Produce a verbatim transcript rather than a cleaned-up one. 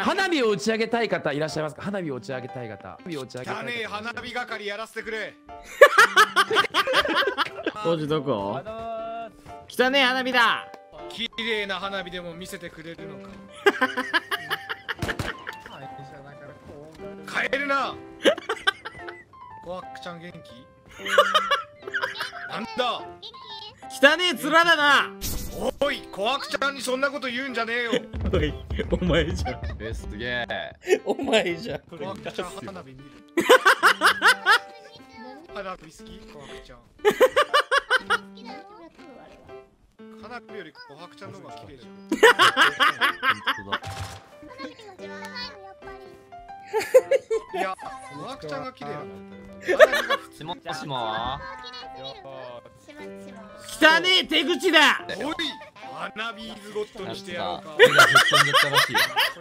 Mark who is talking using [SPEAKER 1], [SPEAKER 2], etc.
[SPEAKER 1] 花火を打ち上げたい方いらっしゃいますか？花火を打ち上げたい方。花火を打ち上げたい方。
[SPEAKER 2] 汚ねえ花火係やらせてくれ。
[SPEAKER 3] 当時どこ？汚ねえ花火だ。
[SPEAKER 2] 綺麗な花火でも見せてくれるのか。帰るな。コアックちゃん元気？なんだ。
[SPEAKER 3] 汚ねえ面だな。
[SPEAKER 2] おい、コアクちゃんにそんなこと言うんじゃねえよ。
[SPEAKER 3] おい、お前じゃん。
[SPEAKER 1] え、すげえ。
[SPEAKER 3] お前じゃん。
[SPEAKER 2] コアクちゃん花火見る。花火好き？コアクちゃん。花火よりコアクちゃんの方が綺麗じゃん。いや、コアクちゃんが綺麗なんだ。花火が普通。
[SPEAKER 1] もしも。
[SPEAKER 3] 汚ねえ手口だ。
[SPEAKER 2] おい、花火ーズゴッドにしてやろうか。
[SPEAKER 1] 手がぶっ飛んでったらしい。